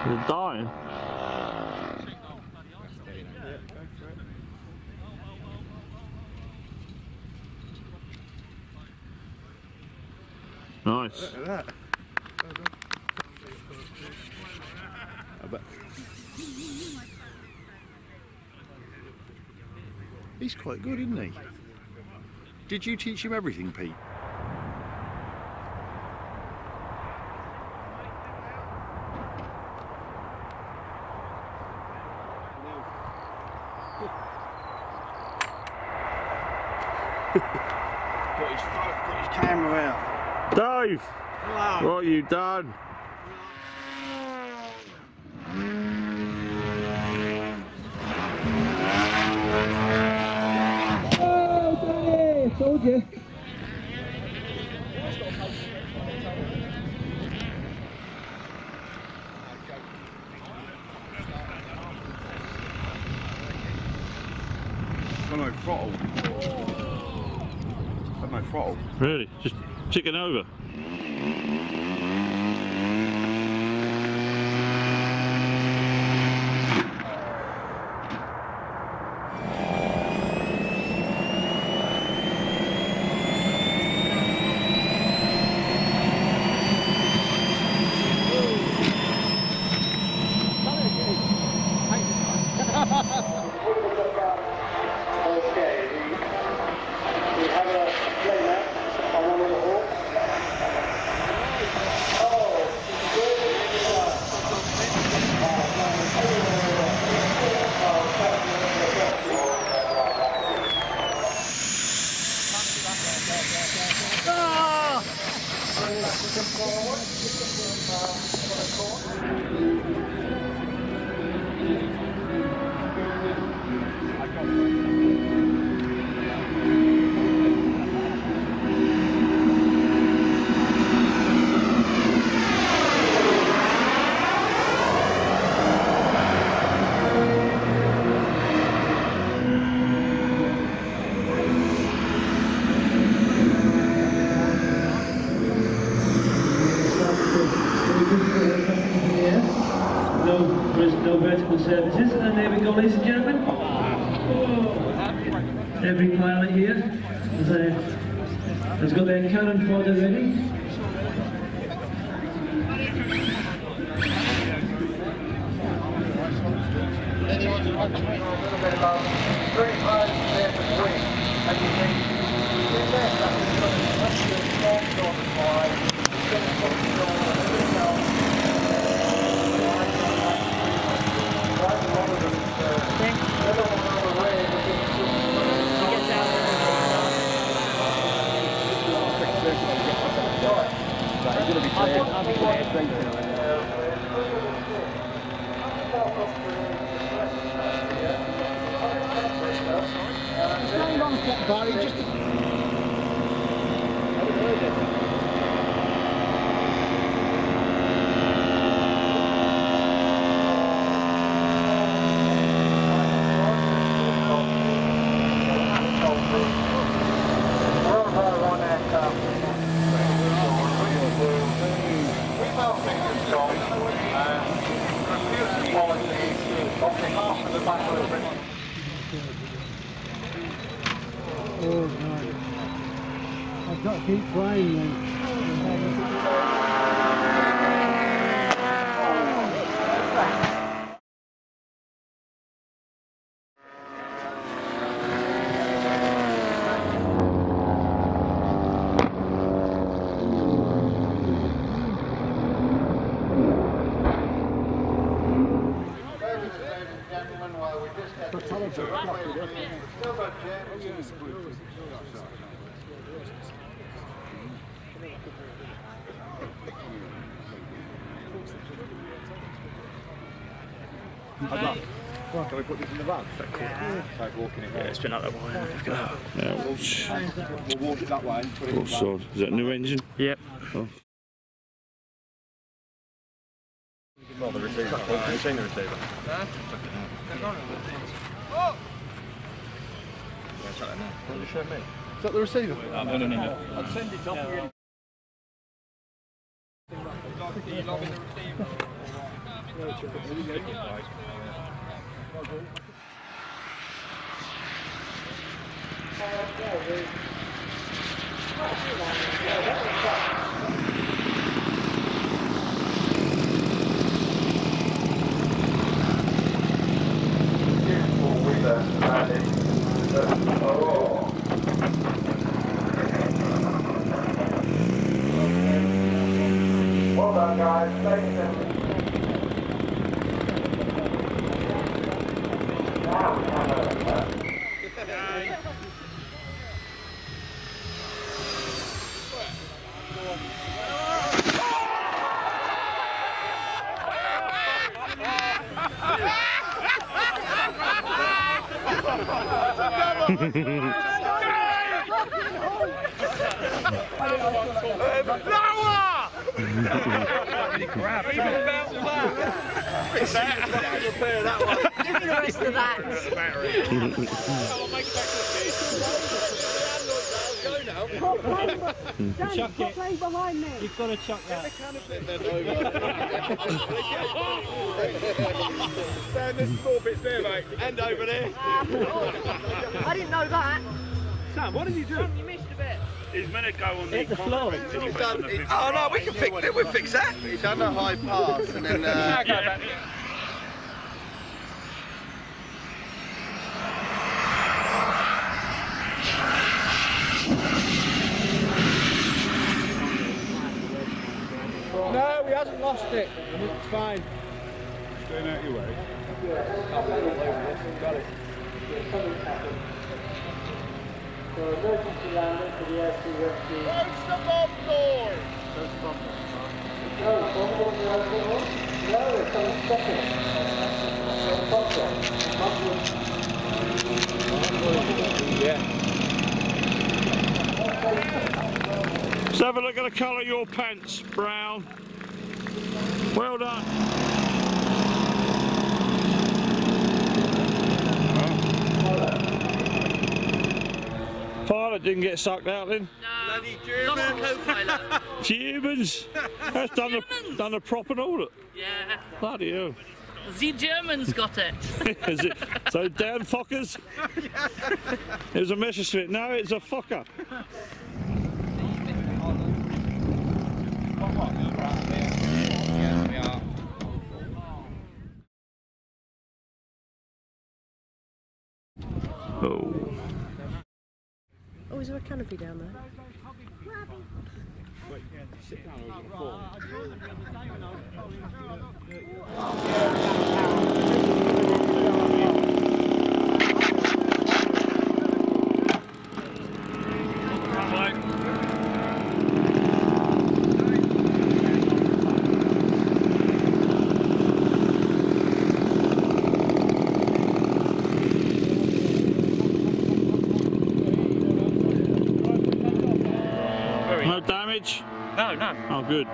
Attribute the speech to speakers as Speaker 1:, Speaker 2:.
Speaker 1: They're dying. Nice.
Speaker 2: Look at that. I bet. He's quite good, isn't he? Did you teach him everything, Pete? Got his camera out.
Speaker 1: Dave!
Speaker 2: Hello.
Speaker 1: What have you done?
Speaker 3: Oh, I told you.
Speaker 2: Got no throttle. Got no throttle.
Speaker 1: Really? Just ticking over?
Speaker 3: No vertical surfaces, and there we go, ladies and gentlemen. Every pilot here has got their cannon fodder ready. Oh, right. I've got to keep trying then.
Speaker 2: Can we put this in the van? Yeah. Like walking it.
Speaker 1: Yeah, it's been up that way. Yeah,
Speaker 2: We'll walk it that way and put it in the van.
Speaker 1: sword. Is that a new engine? Yep. Oh.
Speaker 2: Well, the receiver. Have you seen the receiver? Oh! Can you show me? Is that the receiver? No. I'll send it off again.
Speaker 4: Well done, guys. Thank you. Now we have
Speaker 5: Give me the rest of that.
Speaker 3: Chuck it. Playing behind me. You've got to chuck that.
Speaker 6: Sam, there's 4 bits there, mate. And over there.
Speaker 5: I didn't know that.
Speaker 6: Sam, what did you do?
Speaker 5: You missed a bit.
Speaker 1: He's meant to go on
Speaker 3: Hit the floor.
Speaker 6: Oh no, we can fix it. We'll fix that.
Speaker 2: He's done a high pass and then.
Speaker 3: No, we hasn't lost it. It's fine.
Speaker 6: Staying out your way.
Speaker 3: Emergency landing for the air sea rescue.
Speaker 6: Close the bomb door!
Speaker 3: No, it's coming second.
Speaker 1: Let's have a look at the colour of your pants, Brown. Well done. Pilot didn't get sucked out then.
Speaker 6: Bloody
Speaker 5: Lost
Speaker 6: German.
Speaker 5: the co-pilot.
Speaker 1: Germans. That's done the prop and all.
Speaker 5: Yeah.
Speaker 1: Bloody hell.
Speaker 5: The Germans got it.
Speaker 1: Is it? So damn fuckers. It was a Messerschmitt. No, it's a fucker. Oh.
Speaker 5: Oh, is there a canopy down there?
Speaker 1: No damage?
Speaker 5: No, no.
Speaker 1: Oh, good.